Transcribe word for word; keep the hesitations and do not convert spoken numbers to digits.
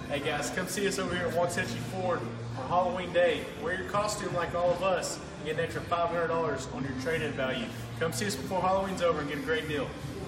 Hey guys, come see us over here at Waxahachie Ford on Halloween Day. Wear your costume like all of us and get an extra five hundred dollars on your trade-in value. Come see us before Halloween's over and get a great deal.